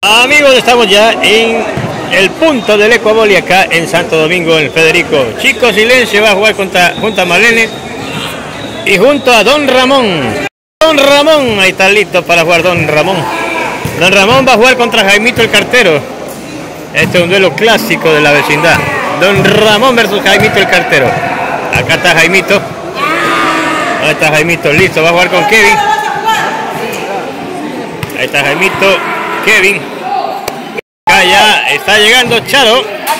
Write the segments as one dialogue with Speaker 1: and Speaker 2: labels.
Speaker 1: Amigos, estamos ya en el punto del Ecuaboli acá en Santo Domingo, en Federico. Chico Silencio va a jugar junto a Marlene y junto a Don Ramón. Don Ramón, ahí está listo para jugar Don Ramón. Don Ramón va a jugar contra Jaimito el Cartero. Este es un duelo clásico de la vecindad. Don Ramón versus Jaimito el Cartero. Acá está Jaimito. Ahí está Jaimito, listo, va a jugar con Kevin. Ahí está Jaimito, Kevin. Acá ya está llegando Charo.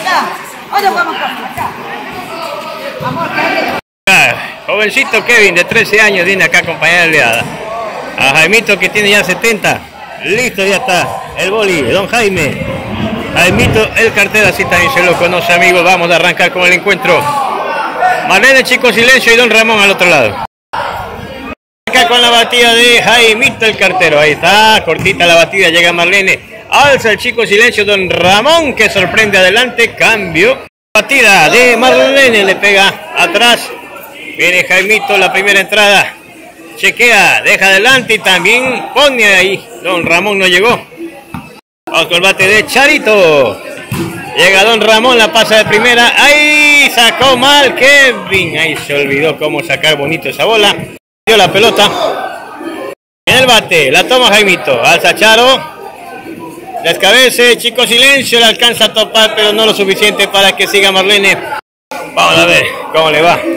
Speaker 1: Jovencito Kevin de 13 años viene acá a acompañarle a Jaimito, que tiene ya 70. Listo, ya está el boli, Don Jaime. Jaimito el Cartero, así también se lo conoce, amigos. Vamos a arrancar con el encuentro. Marlene, Chico Silencio y Don Ramón al otro lado. Acá con la batida de Jaimito el Cartero. Ahí está, cortita la batida, llega Marlene. Alza el Chico Silencio, Don Ramón que sorprende adelante, cambio. Batida de Marlene, le pega atrás. Viene Jaimito, la primera entrada. Chequea, deja adelante y también pone ahí. Don Ramón no llegó. Vamos con el bate de Charito. Llega Don Ramón, la pasa de primera. Ahí sacó mal Kevin. Ahí se olvidó cómo sacar bonito esa bola. Dio la pelota. En el bate, la toma Jaimito. Alza Charo. Descabece, Chico Silencio, le alcanza a topar, pero no lo suficiente para que siga Marlene. Vamos a ver cómo le va.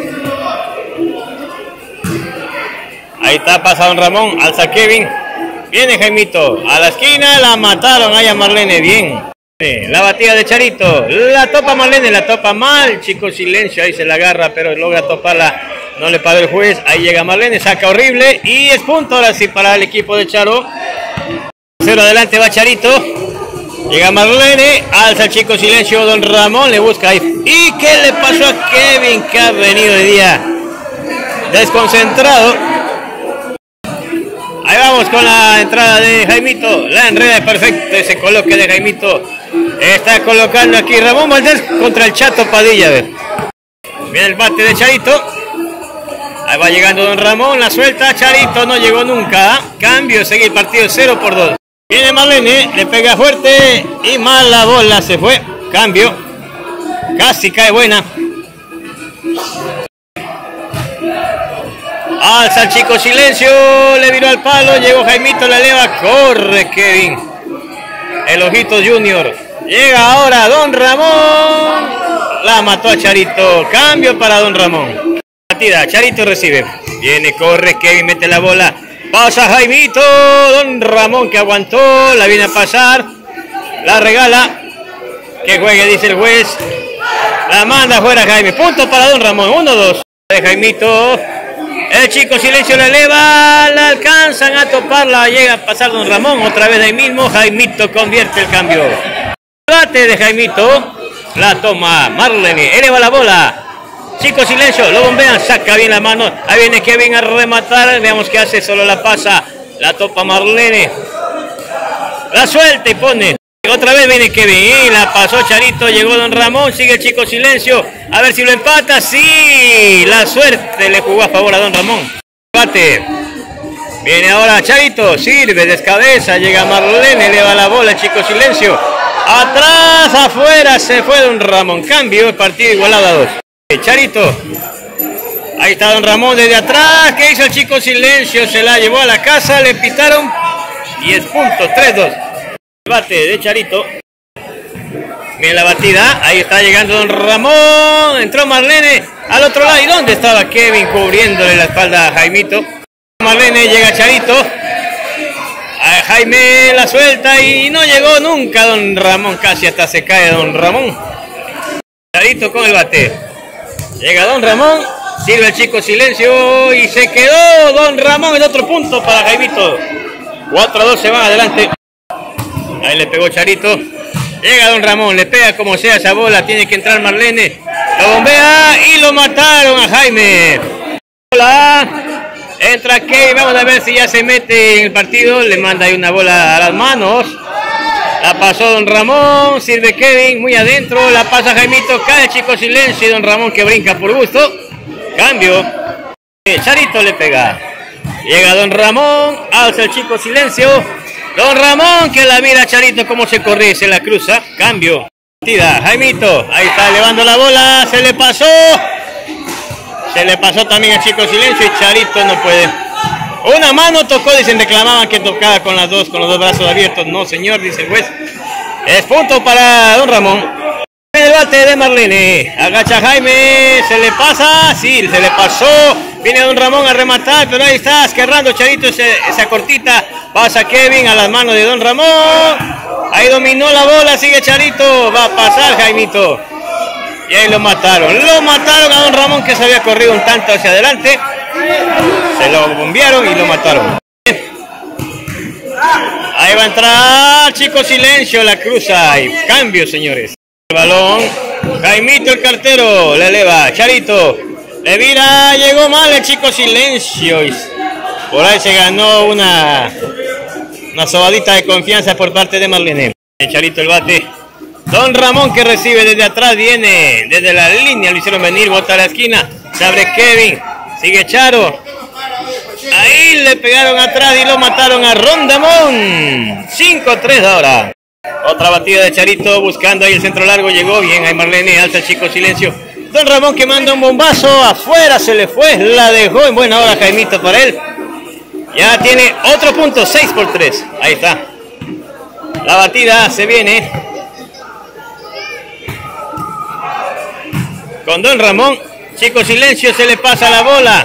Speaker 1: Ahí está, pasa Don Ramón, alza Kevin. Viene Jaimito, a la esquina, la mataron ahí a Marlene, bien. La batida de Charito, la topa Marlene, la topa mal. Chico Silencio, ahí se la agarra, pero logra toparla. No le paró el juez, ahí llega Marlene, saca horrible. Y es punto ahora sí para el equipo de Charo. Cero adelante va Charito. Llega Marlene, alza el Chico Silencio, Don Ramón le busca ahí. ¿Y qué le pasó a Kevin, que ha venido de día desconcentrado? Ahí vamos con la entrada de Jaimito. La enreda perfecto, ese coloque de Jaimito. Está colocando aquí Ramón Valdés contra el Chato Padilla. Viene el bate de Charito. Ahí va llegando Don Ramón, la suelta. Charito no llegó nunca. Cambio, sigue el partido 0-2. Viene Marlene, le pega fuerte y mal la bola, se fue. Cambio. Casi cae buena. Alza el Chico Silencio, le viró al palo, llegó Jaimito, la eleva, corre Kevin. El Ojitos Junior. Llega ahora Don Ramón. La mató a Charito. Cambio para Don Ramón. Batida, Charito recibe. Viene, corre Kevin, mete la bola. Pasa Jaimito, Don Ramón que aguantó, la viene a pasar, la regala, que juegue dice el juez, la manda fuera Jaime, punto para Don Ramón, 1-2, de Jaimito, el Chico Silencio la eleva, la alcanzan a toparla, llega a pasar Don Ramón, otra vez ahí mismo, Jaimito convierte el cambio, bate de Jaimito, la toma Marlene, eleva la bola. Chico Silencio, lo bombean, saca bien la mano. Ahí viene Kevin a rematar. Veamos qué hace, solo la pasa. La topa Marlene. La suelta y pone. Otra vez viene Kevin. Y la pasó Charito, llegó Don Ramón. Sigue el Chico Silencio. A ver si lo empata. Sí, la suerte le jugó a favor a Don Ramón. Bate. Viene ahora Charito. Sirve, descabeza. Llega Marlene, eleva la bola. El Chico Silencio. Atrás, afuera, se fue Don Ramón. Cambio, el partido igualado a 2. Charito, ahí está Don Ramón desde atrás, que hizo el Chico Silencio, se la llevó a la casa, le pitaron y es punto, 3-2. Bate de Charito, miren la batida, ahí está llegando Don Ramón, entró Marlene al otro lado, ¿y dónde estaba Kevin cubriéndole la espalda a Jaimito? Marlene, llega Charito, a Jaime la suelta y no llegó nunca Don Ramón, casi hasta se cae Don Ramón. Charito con el bate. Llega Don Ramón, sirve el Chico Silencio y se quedó Don Ramón en otro punto para Jaimito. 4-2 se van adelante. Ahí le pegó Charito. Llega Don Ramón, le pega como sea esa bola, tiene que entrar Marlene. Lo bombea y lo mataron a Jaime. Hola. Entra Kevin, vamos a ver si ya se mete en el partido. Le manda ahí una bola a las manos. La pasó Don Ramón, sirve Kevin, muy adentro, la pasa Jaimito, cae Chico Silencio y Don Ramón que brinca por gusto. Cambio. Charito le pega. Llega Don Ramón, alza el Chico Silencio. Don Ramón que la mira Charito como se corre, se la cruza. Cambio. Partida. Jaimito. Ahí está elevando la bola. Se le pasó. Se le pasó también a Chico Silencio y Charito no puede. Una mano tocó, dicen, reclamaban que tocaba con los dos brazos abiertos. No, señor, dice el juez. Es punto para Don Ramón. En el bate de Marlene. Agacha Jaime. Se le pasa. Sí, se le pasó. Viene Don Ramón a rematar, pero ahí está esquerrando Charito esa cortita. Pasa Kevin a las manos de Don Ramón. Ahí dominó la bola, sigue Charito. Va a pasar Jaimito. Y ahí lo mataron. Lo mataron a Don Ramón, que se había corrido un tanto hacia adelante. Se lo bombearon y lo mataron. Ahí va a entrar Chico Silencio, la cruza. Y cambio, señores. El balón. Jaimito el cartero. Le eleva. Charito. Le vira. Llegó mal el Chico Silencio. Y por ahí se ganó una sobadita de confianza por parte de Marlene. Charito el bate. Don Ramón que recibe desde atrás, viene desde la línea, lo hicieron venir, bota a la esquina, se abre Kevin, sigue Charo. Ahí le pegaron atrás y lo mataron a Rondamón. 5-3 ahora. Otra batida de Charito buscando ahí el centro largo, llegó bien, ahí Marlene, alza Chico Silencio. Don Ramón que manda un bombazo, afuera se le fue, la dejó en buena hora Jaimito para él. Ya tiene otro punto, 6-3. Ahí está. La batida se viene con Don Ramón. Chico Silencio se le pasa la bola.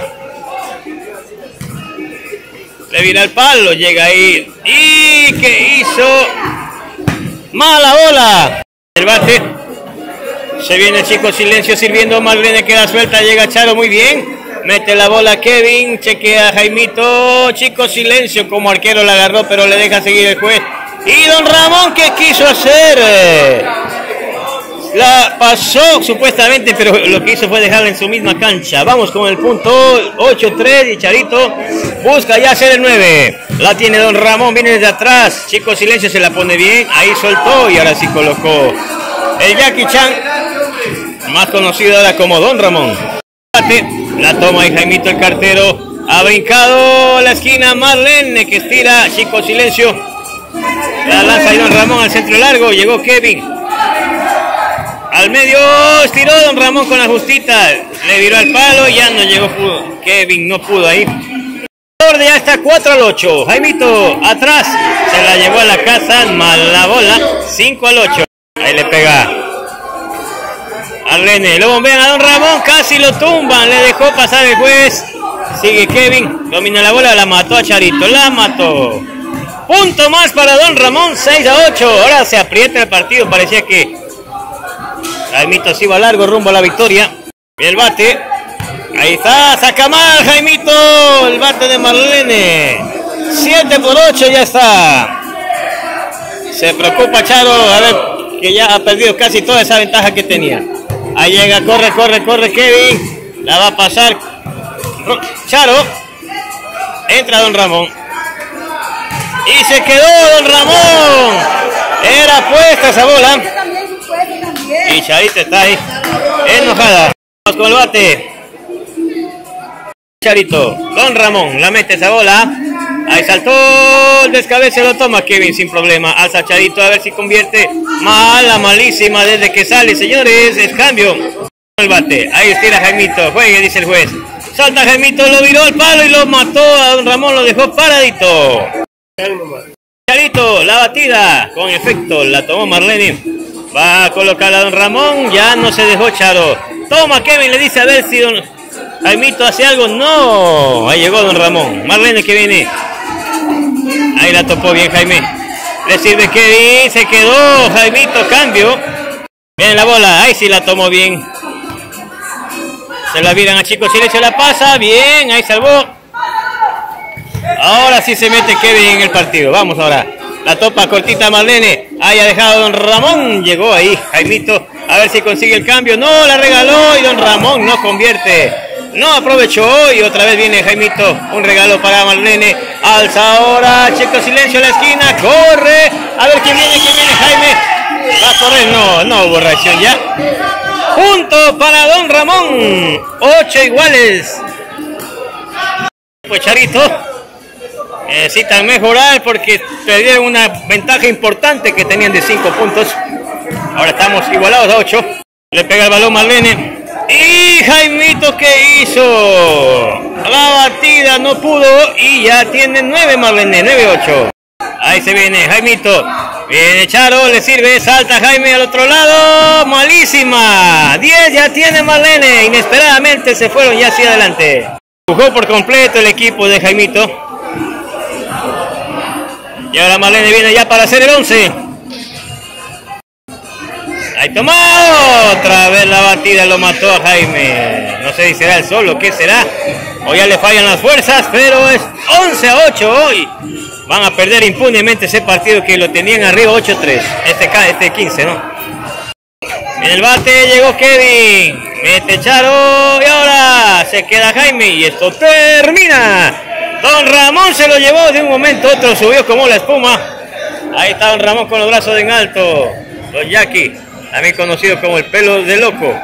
Speaker 1: Le vira el palo, llega ahí. ¿Y qué hizo? Mala bola. El bate. Se viene Chico Silencio sirviendo. Marlene queda suelta. Llega Charo muy bien. Mete la bola Kevin. Chequea a Jaimito. Chico Silencio como arquero la agarró, pero le deja seguir el juez. Y Don Ramón, ¿qué quiso hacer? La pasó supuestamente, pero lo que hizo fue dejarla en su misma cancha. Vamos con el punto 8-3 y Charito busca ya hacer el 9. La tiene Don Ramón, viene desde atrás. Chico Silencio se la pone bien, ahí soltó y ahora sí colocó el Jackie Chan, más conocido ahora como Don Ramón. La toma ahí Jaimito el cartero. Ha brincado la esquina Marlene que estira. Chico Silencio. La lanza ahí Don Ramón al centro largo. Llegó Kevin. Al medio estiró Don Ramón con la justita. Le viró al palo y ya no llegó. Kevin no pudo ahí. Ya está 4-8. Jaimito atrás. Se la llevó a la casa. Mala bola. 5-8. Ahí le pega al René. Lo bombean a Don Ramón. Casi lo tumban. Le dejó pasar el juez. Sigue Kevin. Domina la bola. La mató a Charito. La mató. Punto más para Don Ramón. 6-8. Ahora se aprieta el partido. Parecía que Jaimito se iba largo rumbo a la victoria. El bate. Ahí está. Saca mal Jaimito. El bate de Marlene. 7-8 ya está. Se preocupa Charo. A ver, que ya ha perdido casi toda esa ventaja que tenía. Ahí llega. Corre Kevin. La va a pasar Charo. Entra Don Ramón. Y se quedó Don Ramón. Era puesta esa bola. Y Charito está ahí enojada. Vamos con el bate. Charito. Don Ramón la mete esa bola. Ahí saltó el descabece, lo toma Kevin sin problema. Alza Charito a ver si convierte. Mala, malísima desde que sale, señores. Es cambio. El bate. Ahí estira Jaimito. Juegue, dice el juez. Salta Jaimito, lo viró al palo y lo mató a Don Ramón. Lo dejó paradito. Charito, la batida. Con efecto, la tomó Marlene. Va a colocar a Don Ramón. Ya no se dejó Charo. Toma Kevin, le dice a ver si Don Jaimito hace algo. No. Ahí llegó Don Ramón. Marlene que viene. Ahí la topó bien Jaime. Le sirve Kevin. Se quedó Jaimito. Cambio. Viene la bola. Ahí sí la tomó bien. Se la viran a Chico Silencio. La pasa. Bien. Ahí salvó. Ahora sí se mete Kevin en el partido. Vamos ahora. La topa cortita Marlene. Ahí ha dejado Don Ramón. Llegó ahí Jaimito. A ver si consigue el cambio. No, la regaló y Don Ramón no convierte. No aprovechó y otra vez viene Jaimito. Un regalo para Marlene. Alza ahora. Chico Silencio a la esquina. Corre. A ver quién viene Jaime. Va a correr. No hubo reacción ya. Punto para Don Ramón. 8 iguales. Pues Charito. Necesitan mejorar porque perdieron una ventaja importante que tenían de 5 puntos. Ahora estamos igualados a 8. Le pega el balón Marlene. Y Jaimito, ¿qué hizo? La batida no pudo y ya tiene 9 Marlene, 9-8. Ahí se viene Jaimito. Viene Charo, le sirve, salta Jaime al otro lado. Malísima. 10 ya tiene Marlene. Inesperadamente se fueron ya hacia adelante. Jugó por completo el equipo de Jaimito. Y ahora Marlene viene ya para hacer el 11. Ahí tomó. Otra vez la batida lo mató a Jaime. No sé si será el solo, ¿qué será? O ya le fallan las fuerzas, pero es 11-8 hoy. Van a perder impunemente ese partido que lo tenían arriba 8-3. Este 15, ¿no? En el bate llegó Kevin. Mete Charo y ahora se queda Jaime y esto termina. Don Ramón se lo llevó de un momento a otro, subió como la espuma. Ahí está Don Ramón con los brazos en alto. Don Jackie, también conocido como el pelo de loco.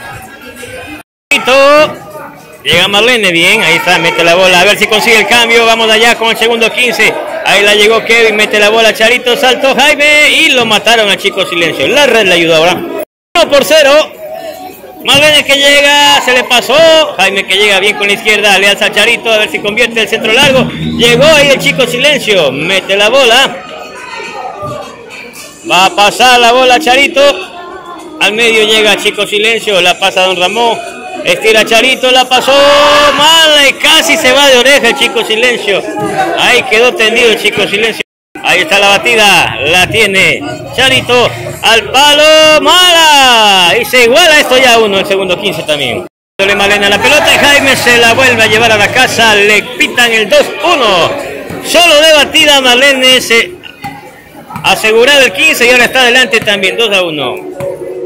Speaker 1: Llega Marlene, bien, ahí está, mete la bola, a ver si consigue el cambio, vamos allá con el segundo 15, ahí la llegó Kevin, mete la bola, Charito, saltó Jaime y lo mataron al Chico Silencio, la red le ayudó ahora, 1-0, Marlene que llega, se le pasó, Jaime que llega bien con la izquierda, le alza a Charito, a ver si convierte el centro largo, llegó ahí el Chico Silencio, mete la bola, va a pasar la bola Charito, al medio llega Chico Silencio, la pasa Don Ramón, estira Charito, la pasó mala y casi se va de oreja el Chico Silencio. Ahí quedó tendido el Chico Silencio. Ahí está la batida, la tiene Charito al palo, mala. Y se iguala esto ya uno, el segundo 15 también. Le Marlene a la pelota y Jaime se la vuelve a llevar a la casa, le pitan el 2-1. Solo de batida Marlene se asegurado el 15 y ahora está adelante también, 2-1.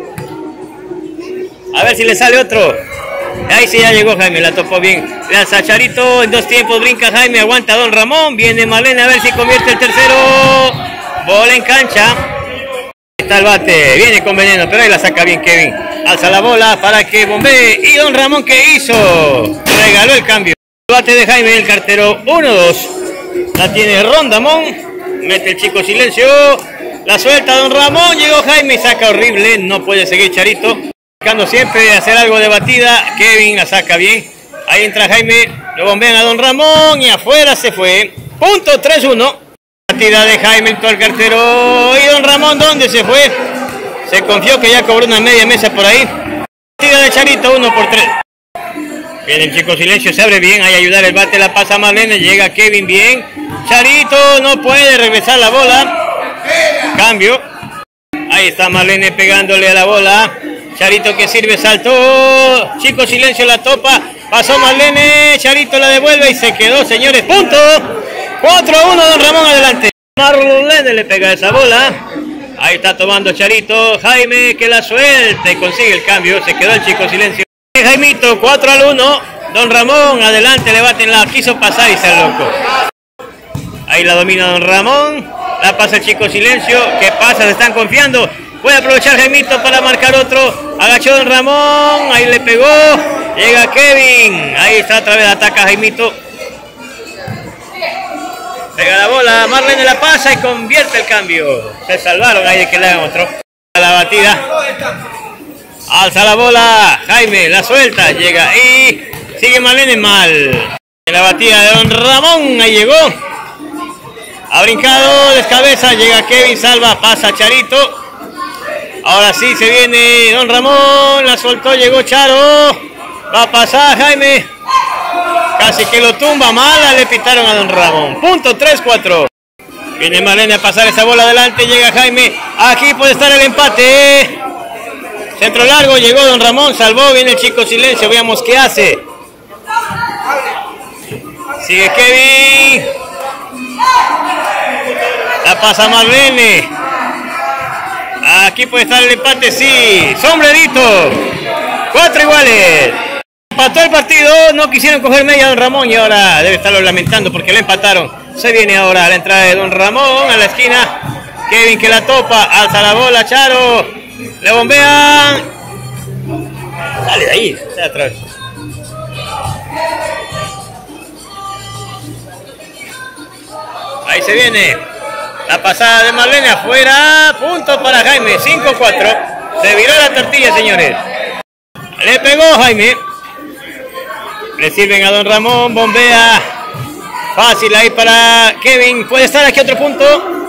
Speaker 1: A ver si le sale otro. Ahí sí ya llegó Jaime, la topó bien. Lanza Charito, en 2 tiempos brinca Jaime, aguanta Don Ramón. Viene Marlene a ver si convierte el tercero. Bola en cancha. Está el bate, viene con veneno, pero ahí la saca bien Kevin. Alza la bola para que bombee. Y Don Ramón, ¿qué hizo? Regaló el cambio. El bate de Jaime, el cartero 1-2. La tiene Rondamón. Mete el Chico Silencio. La suelta Don Ramón. Llegó Jaime y saca horrible. No puede seguir Charito. Buscando siempre hacer algo de batida, Kevin la saca bien, ahí entra Jaime, lo bombean a Don Ramón y afuera se fue, punto 3-1, batida de Jaime, el cartero, y Don Ramón, ¿dónde se fue? Se confió que ya cobró una media mesa por ahí, batida de Charito, 1-3, viene el Chico Silencio, se abre bien, ahí ayudar el bate, la pasa Marlene, llega Kevin bien, Charito no puede regresar la bola, cambio, ahí está Marlene pegándole a la bola, Charito que sirve, saltó, Chico Silencio la topa, pasó Marlene, Charito la devuelve y se quedó, señores, punto, 4-1, Don Ramón adelante, Marlene le pega esa bola, ahí está tomando Charito, Jaime que la suelta y consigue el cambio, se quedó el Chico Silencio, Jaimito, 4-1, Don Ramón adelante, le baten, la quiso pasar y se loco, ahí la domina Don Ramón, la pasa el Chico Silencio, ¿qué pasa? Se están confiando. Puede aprovechar Jaimito para marcar otro. Agachó Don Ramón. Ahí le pegó. Llega Kevin. Ahí está otra vez. Ataca Jaimito. Pega la bola. Marlene la pasa y convierte el cambio. Se salvaron ahí de que le hagan otro. La batida. Alza la bola. Jaime la suelta. Llega y sigue Marlene mal. En la batida de Don Ramón. Ahí llegó. Ha brincado. Descabeza. Llega Kevin. Salva. Pasa Charito. Ahora sí se viene Don Ramón, la soltó, llegó Charo, va a pasar Jaime, casi que lo tumba, mala, le pitaron a Don Ramón, punto 3-4, viene Marlene a pasar esa bola adelante, llega Jaime, aquí puede estar el empate, centro largo, llegó Don Ramón, salvó, viene el Chico Silencio, veamos qué hace, sigue Kevin, la pasa Marlene, aquí puede estar el empate, sí, sombrerito, 4 iguales, empató el partido, no quisieron coger media Don Ramón y ahora debe estarlo lamentando porque le empataron, se viene ahora a la entrada de Don Ramón, a la esquina, Kevin que la topa, alza la bola, Charo, le bombean, sale de ahí, sale atrás. Ahí se viene. La pasada de Marlene afuera. Punto para Jaime. 5-4. Se viró la tortilla, señores. Le pegó Jaime. Le sirven a don Ramón. Bombea. Fácil ahí para Kevin. Puede estar aquí otro punto.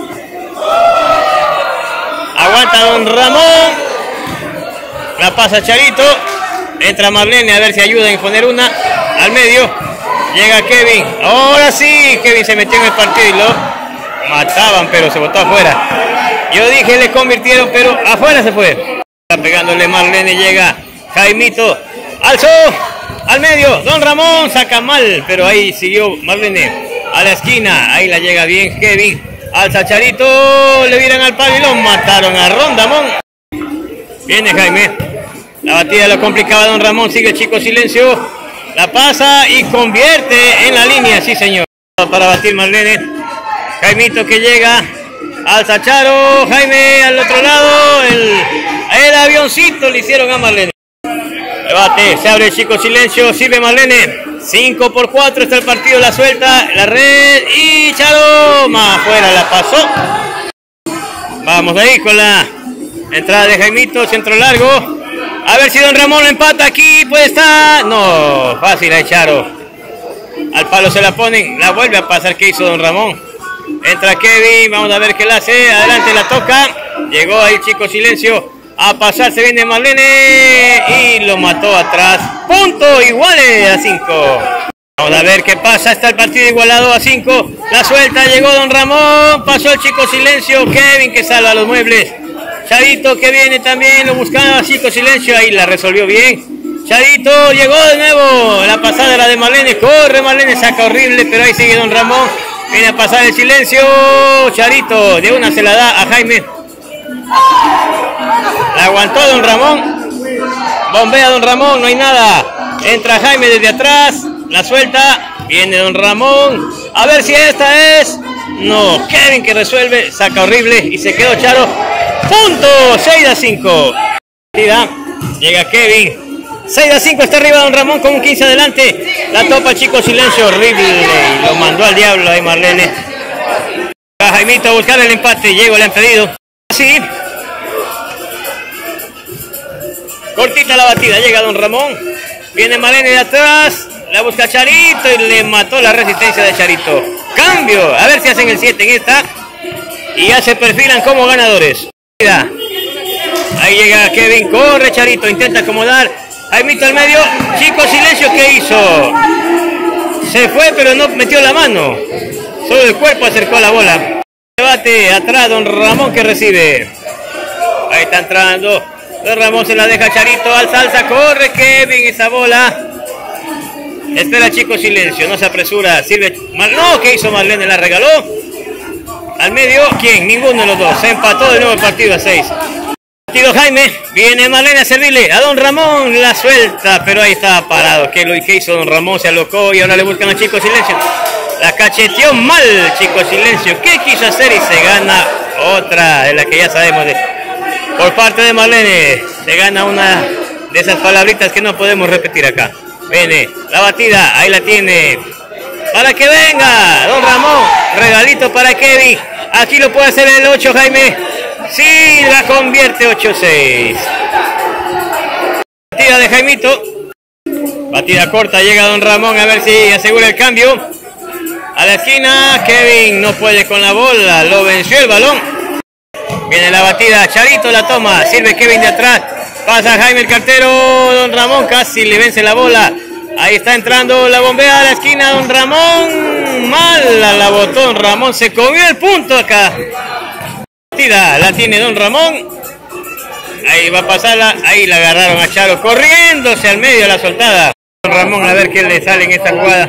Speaker 1: Aguanta don Ramón. La pasa Charito. Entra Marlene a ver si ayuda a imponer una. Al medio. Llega Kevin. Ahora sí. Kevin se metió en el partido y lo mataban, pero se botó afuera. Yo dije le convirtieron, pero afuera se fue. Está pegándole Marlene. Llega Jaimito. Alzó. Al medio. Don Ramón saca mal, pero ahí siguió Marlene. A la esquina. Ahí la llega bien Kevin. Alza Charito. Le viran al palo y lo mataron a Rondamón. Viene Jaime. La batida lo complicaba don Ramón. Sigue el chico silencio. La pasa y convierte en la línea. Sí, señor. Para batir Marlene. Jaimito que llega. Alza Charo. Jaime al otro lado. El avioncito le hicieron a Marlene. Debate. Se abre el chico silencio. Sirve Marlene. 5-4 está el partido. La suelta. La red. Y Charo. Más afuera la pasó. Vamos ahí con la entrada de Jaimito. Centro largo. A ver si don Ramón lo empata aquí. Puede estar. No. Fácil ahí Charo. Al palo se la ponen. La vuelve a pasar. ¿Qué hizo don Ramón? Entra Kevin. Vamos a ver qué la hace. Adelante la toca. Llegó ahí chico silencio. A pasar se viene Marlene. Y lo mató atrás. Punto. Iguales a 5. Vamos a ver qué pasa. Está el partido igualado a 5. La suelta. Llegó don Ramón. Pasó el chico silencio. Kevin que salva los muebles. Charito que viene también, lo buscaba chico silencio, ahí la resolvió bien. Charito llegó de nuevo, la pasada era de Marlene, corre Marlene, saca horrible, pero ahí sigue don Ramón. Viene a pasar el silencio, Charito, de una se la da a Jaime. La aguantó don Ramón. Bombea don Ramón, no hay nada. Entra Jaime desde atrás, la suelta, viene don Ramón. A ver si esta es. No, Kevin que resuelve, saca horrible y se quedó Charo. Punto, 6-5. Llega Kevin. 6-5 está arriba don Ramón con un 15 adelante. La topa chico silencio, horrible. Y lo mandó al diablo ahí Marlene. A Jaimito a buscar el empate. Llegó, le han pedido. Sí. Cortita la batida. Llega don Ramón. Viene Marlene de atrás. La busca Charito y le mató la resistencia de Charito. Cambio. A ver si hacen el 7 en esta. Y ya se perfilan como ganadores. Ahí llega Kevin, corre Charito, intenta acomodar. Jaimito al medio, chico silencio, ¿qué hizo? Se fue pero no metió la mano. Solo el cuerpo acercó a la bola. Debate atrás don Ramón que recibe. Ahí está entrando. Don Ramón se la deja Charito, alza, corre Kevin esa bola. Espera chico silencio, no se apresura. Sirve. No, ¿qué hizo Marlene? La regaló. Al medio, ¿quién? Ninguno de los dos. Se empató de nuevo el partido a 6. Partido Jaime. Viene Marlene a servirle a don Ramón. La suelta, pero ahí estaba parado. ¿Qué hizo don Ramón? Se alocó y ahora le buscan a Chico Silencio. La cacheteó mal Chico Silencio. ¿Qué quiso hacer? Y se gana otra de la que ya sabemos. Por parte de Marlene. Se gana una de esas palabritas que no podemos repetir acá. Viene la batida. Ahí la tiene. Para que venga don Ramón. Regalito para Kevin. Aquí lo puede hacer el 8 Jaime. Sí, la convierte 8-6. Batida de Jaimito. Batida corta, llega don Ramón a ver si asegura el cambio. A la esquina, Kevin no puede con la bola, lo venció el balón. Viene la batida, Charito la toma, sirve Kevin de atrás. Pasa Jaime el cartero, don Ramón casi le vence la bola. Ahí está entrando la bombea a la esquina, don Ramón. Mala la botó don Ramón, se comió el punto acá. La tiene don Ramón. Ahí va a pasarla. Ahí la agarraron a Charo corriéndose al medio de la soltada. Don Ramón a ver qué le sale en esta jugada.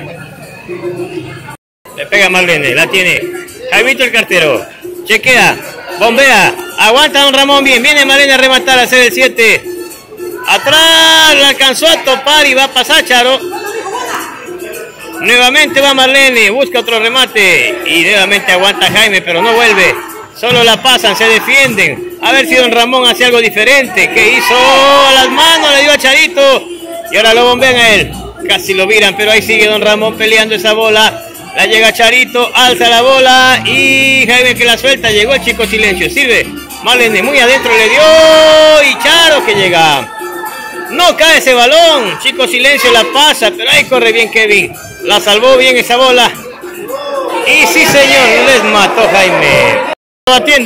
Speaker 1: Le pega Marlene. La tiene Jaimito el cartero. Chequea. Bombea. Aguanta don Ramón bien. Viene Marlene a rematar a hacer el 7. Atrás. La alcanzó a topar y va a pasar Charo. Nuevamente va Marlene. Busca otro remate. Y nuevamente aguanta Jaime pero no vuelve. Solo la pasan, se defienden. A ver si don Ramón hace algo diferente. ¿Qué hizo? A las manos le dio a Charito. Y ahora lo bombean a él. Casi lo viran, pero ahí sigue don Ramón peleando esa bola. La llega Charito, alza la bola y Jaime que la suelta. Llegó el Chico Silencio, sirve. Marlene muy adentro le dio y Charo que llega. No cae ese balón. Chico Silencio la pasa, pero ahí corre bien Kevin. La salvó bien esa bola. Y sí señor, les mató Jaime. Batiendo.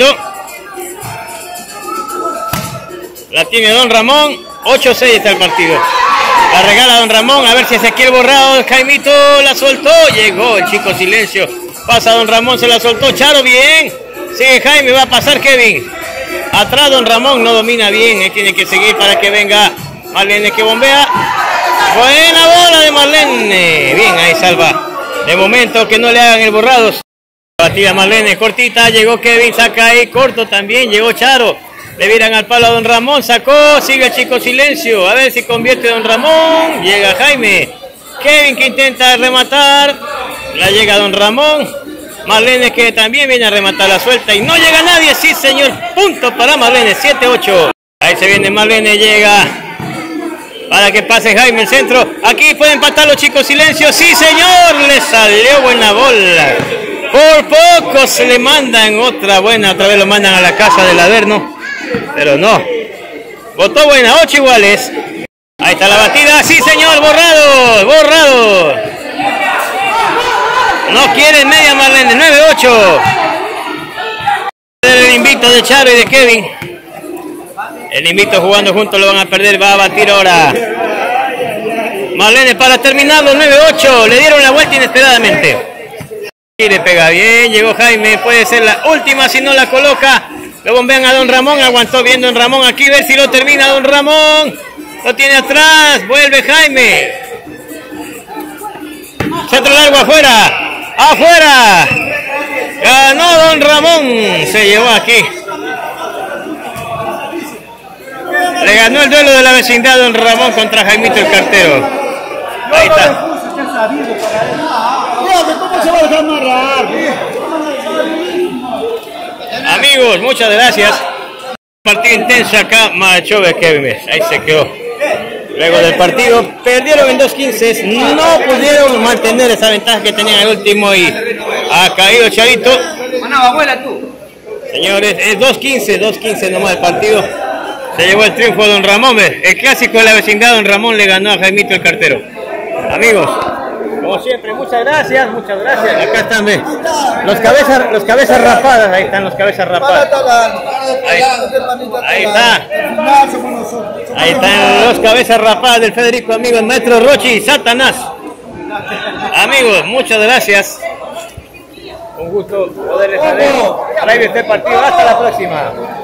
Speaker 1: La tiene Don Ramón. 8-6 está el partido. La regala Don Ramón, a ver si Ezequiel Borrado, Jaimito la soltó, llegó el Chico Silencio, pasa Don Ramón, se la soltó, Charo bien, sigue Jaime, va a pasar Kevin, atrás Don Ramón no domina bien, él tiene que seguir para que venga Marlene que bombea, buena bola de Marlene, bien ahí salva, de momento que no le hagan el Borrado, batida Marlene, cortita, llegó Kevin, saca ahí, corto también, llegó Charo. Le viran al palo a Don Ramón, sacó, sigue el Chico Silencio, a ver si convierte Don Ramón, llega Jaime, Kevin que intenta rematar, la llega Don Ramón, Marlene que también viene a rematar la suelta y no llega nadie, sí señor, punto para Marlene, 7-8, ahí se viene Marlene, llega para que pase Jaime el centro, aquí puede empatar los Chicos Silencio, sí señor, le salió buena bola, por poco se le mandan otra buena, otra vez lo mandan a la casa del Averno. Pero no, votó buena, 8 iguales. Ahí está la batida, sí señor, Borrado, Borrado. No quiere media Marlene, 9-8. El invicto de Charo y de Kevin. El invicto jugando juntos lo van a perder, va a batir ahora. Marlene para terminarlo, 9-8. Le dieron la vuelta inesperadamente. Y le pega bien, llegó Jaime, puede ser la última si no la coloca. Lo bombean a Don Ramón, aguantó bien Don Ramón, aquí ver si lo termina Don Ramón, lo tiene atrás, vuelve Jaime, centro largo afuera, afuera, ganó Don Ramón, se llevó aquí, le ganó el duelo de la vecindad Don Ramón contra Jaimito el cartero, ahí está.
Speaker 2: ¿Cómo se va a dejar amarrar?
Speaker 1: Amigos, muchas gracias. Partido intenso acá, Machove Kevin, ahí se quedó. Luego del partido, perdieron en 2-15, no pudieron mantener esa ventaja que tenían el último y ha caído Charito. Señores, es 2-15 nomás el partido. Se llevó el triunfo Don Ramón, el clásico de la vecindad Don Ramón le ganó a Jaimito el cartero. Amigos, como siempre, muchas gracias. Acá están, ¿ves? Los cabezas rapadas, ahí están los cabezas rapadas. Ahí está. Ahí están los cabezas rapadas del Federico, amigos, Maestro Rochi y Satanás. Amigos, muchas gracias. Un gusto poderles saber. Para este partido, hasta la próxima.